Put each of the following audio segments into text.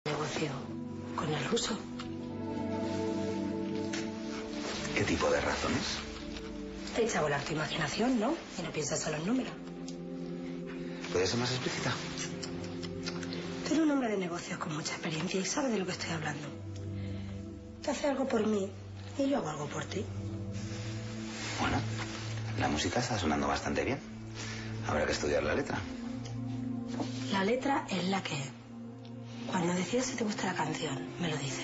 negocio con el ruso. ¿Qué tipo de razones? Te echa a volar tu imaginación, ¿no? Y no piensas solo en números. ¿Puedes ser más explícita? Tú eres un hombre de negocios con mucha experiencia y sabes de lo que estoy hablando. Tú haces algo por mí y yo hago algo por ti. Bueno, la música está sonando bastante bien. Habrá que estudiar la letra. La letra es la que es. Cuando decidas si te gusta la canción, me lo dices.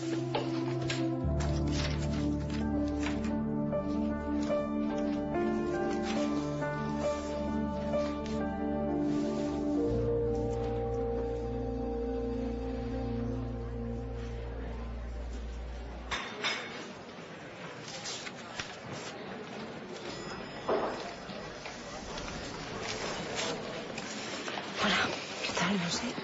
Hola, ¿qué tal? No sé.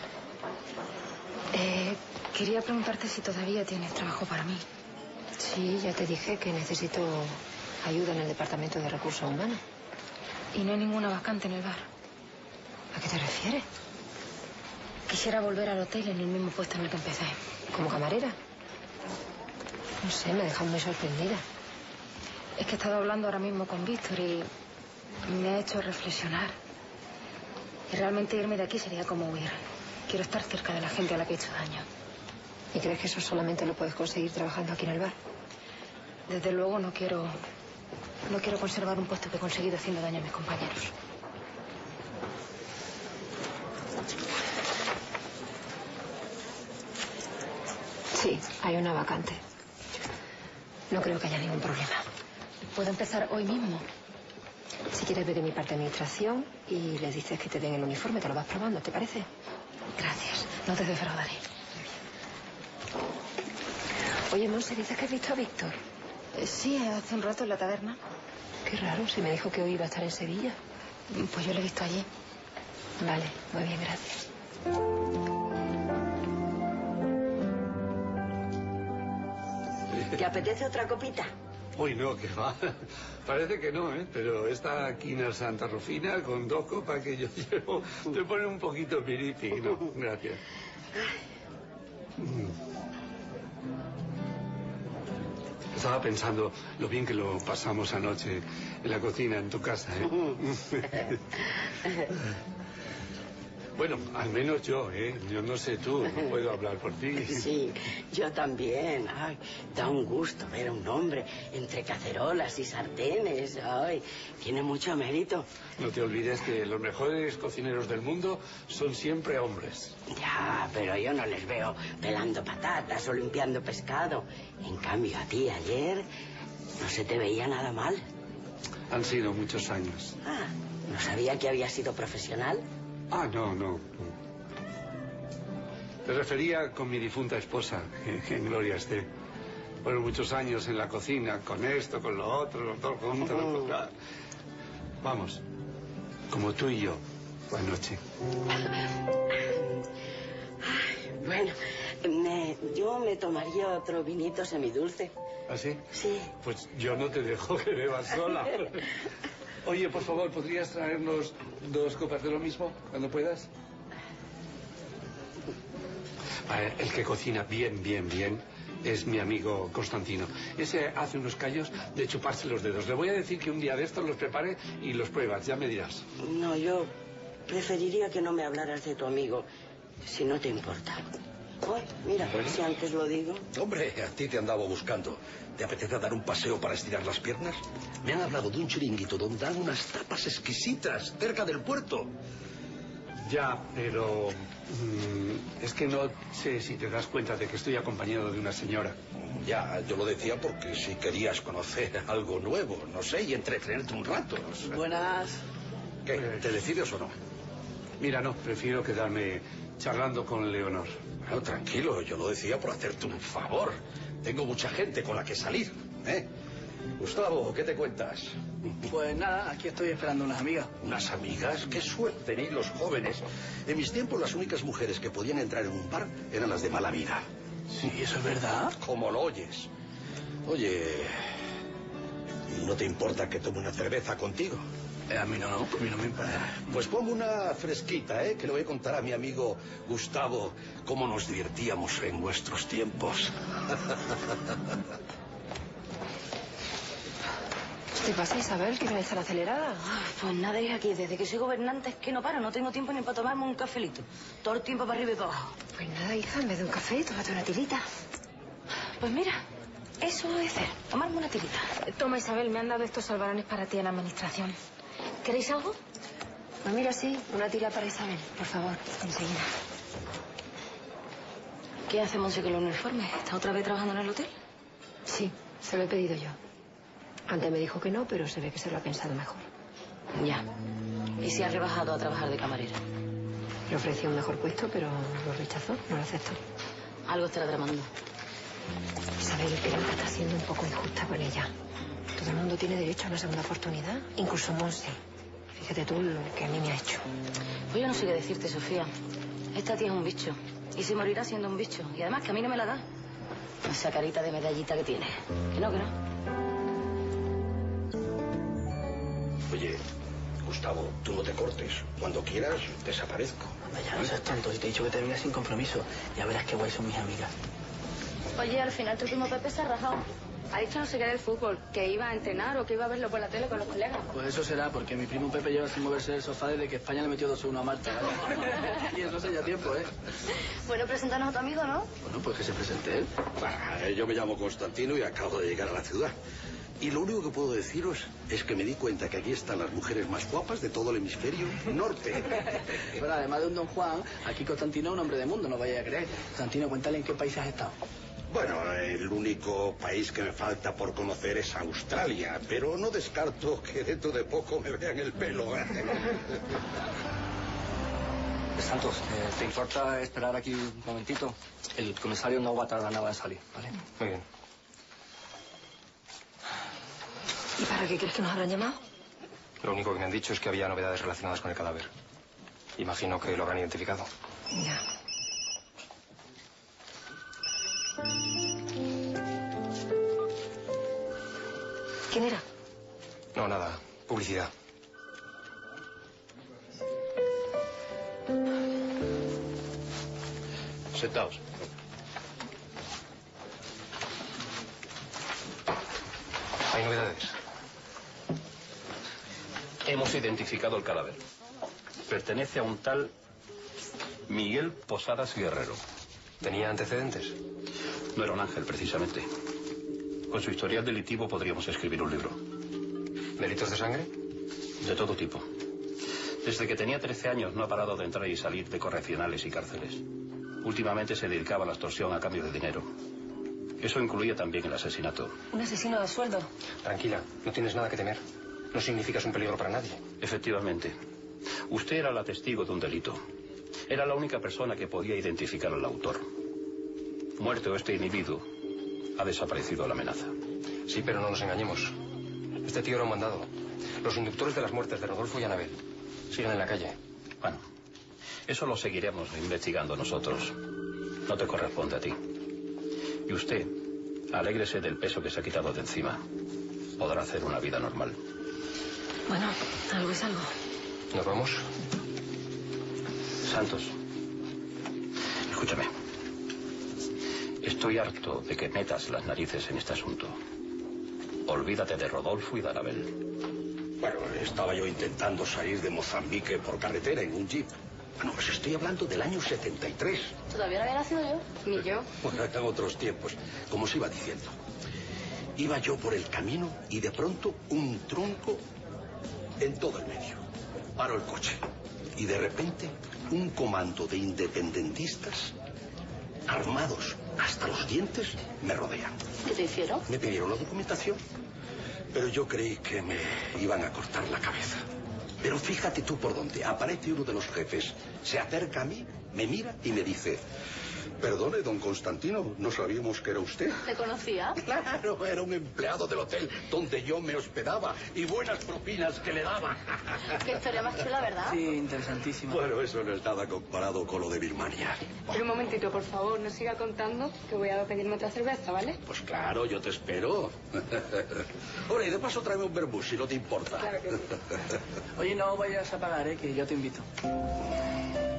Quería preguntarte si todavía tienes trabajo para mí. Sí, ya te dije que necesito ayuda en el departamento de recursos humanos. Y no hay ninguna vacante en el bar. ¿A qué te refieres? Quisiera volver al hotel en el mismo puesto en el que empecé. ¿Como camarera? No sé, me dejas muy sorprendida. Es que he estado hablando ahora mismo con Víctor y me ha hecho reflexionar. Y realmente irme de aquí sería como huir. Quiero estar cerca de la gente a la que he hecho daño. ¿Y crees que eso solamente lo puedes conseguir trabajando aquí en el bar? Desde luego no quiero conservar un puesto que he conseguido haciendo daño a mis compañeros. Sí, hay una vacante. No creo que haya ningún problema. ¿Puedo empezar hoy mismo? Si quieres, ve de mi parte de administración y les dices que te den el uniforme, te lo vas probando, ¿te parece? Gracias, no te defraudaré. Oye, Monse, ¿dices que has visto a Víctor? Sí, hace un rato en la taberna. Qué raro, si me dijo que hoy iba a estar en Sevilla. Pues yo lo he visto allí. Vale, muy bien, gracias. ¿Te apetece otra copita? Uy, no, que va. Parece que no, ¿eh? Pero esta quina Santa Rufina con 2 copas que yo llevo te pone un poquito piripi. No, gracias. Estaba pensando lo bien que lo pasamos anoche en la cocina, en tu casa, ¿eh? Bueno, al menos yo, ¿eh? Yo no sé tú, no puedo hablar por ti. Sí, yo también. Ay, da un gusto ver a un hombre entre cacerolas y sartenes. Ay, tiene mucho mérito. No te olvides que los mejores cocineros del mundo son siempre hombres. Ya, pero yo no les veo pelando patatas o limpiando pescado. En cambio, a ti ayer no se te veía nada mal. Han sido muchos años. Ah, ¿no sabía que había sido profesional? Ah, no. Me refería con mi difunta esposa, que en gloria esté. Fueron muchos años en la cocina, con esto, con lo otro, los dos juntos. Vamos, como tú y yo, anoche. Bueno, yo me tomaría otro vinito semidulce. ¿Ah, sí? Sí. Pues yo no te dejo que bebas sola. Oye, por favor, ¿podrías traernos 2 copas de lo mismo cuando puedas? Vale, el que cocina bien es mi amigo Constantino. Ese hace unos callos de chuparse los dedos. Le voy a decir que un día de estos los prepare y los pruebas, ya me dirás. No, yo preferiría que no me hablaras de tu amigo, si no te importa. Ay, mira, si antes lo digo. Hombre, a ti te andaba buscando. ¿Te apetece dar un paseo para estirar las piernas? Me han hablado de un chiringuito donde dan unas tapas exquisitas cerca del puerto. Ya, pero es que no sé si te das cuenta de que estoy acompañado de una señora. Ya, yo lo decía porque si querías conocer algo nuevo, no sé, y entretenerte un rato. No sé. Buenas. ¿Qué? ¿Te decides o no? Mira, no, prefiero quedarme charlando con Leonor. Bueno, tranquilo, yo lo decía por hacerte un favor. Tengo mucha gente con la que salir, ¿eh? Gustavo, ¿qué te cuentas? Pues nada, aquí estoy esperando unas amigas. ¿Unas amigas? ¡Qué suerte tenéis los jóvenes! En mis tiempos las únicas mujeres que podían entrar en un bar eran las de mala vida. Sí, eso es verdad. ¿Cómo lo oyes? Oye, ¿no te importa que tome una cerveza contigo? A mí no me importa. Pues pongo una fresquita, que le voy a contar a mi amigo Gustavo cómo nos divertíamos en nuestros tiempos. ¿Qué pasa, Isabel? ¿Que vienes tan acelerada? Pues nada, hija, aquí desde que soy gobernante es que no paro. No tengo tiempo ni para tomarme un cafelito. Todo el tiempo para arriba y para abajo. Pues nada, hija, en vez de un café, tómate una tirita. Pues mira, eso voy a hacer. Tomarme una tirita. Toma, Isabel, me han dado estos albaranes para ti en la administración. ¿Queréis algo? Pues mira, sí, una tira para Isabel, por favor, enseguida. ¿Qué hace Monse con los uniformes? ¿Está otra vez trabajando en el hotel? Sí, se lo he pedido yo. Antes me dijo que no, pero se ve que se lo ha pensado mejor. Ya. ¿Y si ha rebajado a trabajar de camarera? Le ofreció un mejor puesto, pero lo rechazó, no lo aceptó. Algo estará tramando. Isabel, creo que está siendo un poco injusta con ella. Todo el mundo tiene derecho a una segunda oportunidad, incluso Monse. Fíjate tú lo que a mí me ha hecho. Pues yo no sé qué decirte, Sofía. Esta tía es un bicho. Y se morirá siendo un bicho. Y además que a mí no me la da. Esa carita de medallita que tiene. Que no, que no. Oye, Gustavo, tú no te cortes. Cuando quieras, desaparezco. Anda, ya no seas tonto. Si te he dicho que te vengas sin compromiso. Ya verás qué guay son mis amigas. Oye, al final tu primo Pepe se ha rajado. Ha dicho no sé qué del fútbol, que iba a entrenar o que iba a verlo por la tele con los colegas. Pues eso será, porque mi primo Pepe lleva sin moverse del sofá desde que España le metió 2-1 a Malta. Y eso hace ya tiempo, ¿eh? Bueno, preséntanos a tu amigo, ¿no? Bueno, pues que se presente él. Yo me llamo Constantino y acabo de llegar a la ciudad. Y lo único que puedo deciros es que me di cuenta que aquí están las mujeres más guapas de todo el hemisferio norte. Bueno, además de un don Juan, aquí Constantino es un hombre de mundo, no vaya a creer. Constantino, cuéntale en qué país has estado. Bueno, el único país que me falta por conocer es Australia, pero no descarto que dentro de poco me vean el pelo. Santos, ¿te importa esperar aquí un momentito? El comisario no va a tardar nada en salir, ¿vale? Muy bien. ¿Y para qué crees que nos habrán llamado? Lo único que me han dicho es que había novedades relacionadas con el cadáver. Imagino que lo habrán identificado. Ya. ¿Quién era? No, nada. Publicidad. Sentaos. ¿Hay novedades? Hemos identificado el cadáver. Pertenece a un tal Miguel Posadas Guerrero. ¿Tenía antecedentes? No era un ángel, precisamente. Con su historial delictivo podríamos escribir un libro. ¿Delitos de sangre? De todo tipo. Desde que tenía 13 años no ha parado de entrar y salir de correccionales y cárceles. Últimamente se dedicaba a la extorsión a cambio de dinero. Eso incluía también el asesinato. ¿Un asesino a sueldo? Tranquila, no tienes nada que temer. No significas un peligro para nadie. Efectivamente. Usted era la testigo de un delito. Era la única persona que podía identificar al autor. Muerto este individuo, ha desaparecido la amenaza. Sí, pero no nos engañemos. Este tío era un mandado. Los inductores de las muertes de Rodolfo y Anabel siguen en la calle. Bueno, eso lo seguiremos investigando nosotros. No te corresponde a ti. Y usted, alégrese del peso que se ha quitado de encima. Podrá hacer una vida normal. Bueno, algo es algo. ¿Nos vamos? Santos, escúchame. Estoy harto de que metas las narices en este asunto. Olvídate de Rodolfo y de Anabel. Bueno, estaba yo intentando salir de Mozambique por carretera en un jeep. Bueno, pues estoy hablando del año 73. Todavía no había nacido yo. Ni yo. Bueno, eran otros tiempos, como os iba diciendo. Iba yo por el camino y de pronto un tronco en todo el medio. Paro el coche y de repente un comando de independentistas armados hasta los dientes me rodean. ¿Qué te hicieron? Me pidieron la documentación, pero yo creí que me iban a cortar la cabeza. Pero fíjate tú por dónde. Aparece uno de los jefes, se acerca a mí, me mira y me dice: Perdone, don Constantino, no sabíamos que era usted. ¿Te conocía? Claro, era un empleado del hotel donde yo me hospedaba y buenas propinas que le daba. Qué historia más chula, ¿verdad? Sí, interesantísimo. Bueno, eso no es nada comparado con lo de Birmania. Pero un momentito, por favor, no siga contando, que voy a pedirme otra cerveza, ¿vale? Pues claro, yo te espero. Ahora, y de paso tráeme un vermú, si no te importa. Claro que sí. Oye, no vayas a pagar, que yo te invito.